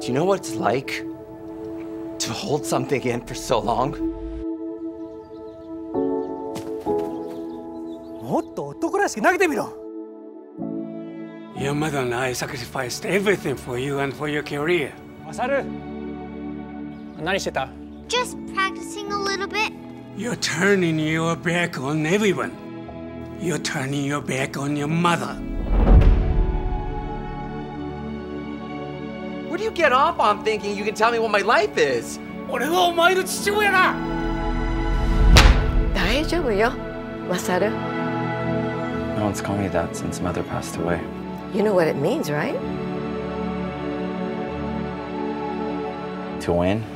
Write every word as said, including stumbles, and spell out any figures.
Do you know what it's like to hold something in for so long? もっと男らしく投げてみろ。 Your mother and I sacrificed everything for you and for your career. MASARU、何してた？ Just practicing a little bit. You're turning your back on everyone. You're turning your back on your mother. Where do you get off on thinking you can tell me what my life is? 俺はお前の父親だ。 大丈夫よ、MASARU. No one's called me that since mother passed away. You know what it means, right? To win?